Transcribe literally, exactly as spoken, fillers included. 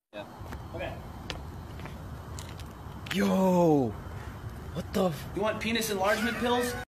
Yeah. Okay. Yo! What the f- You want penis enlargement pills?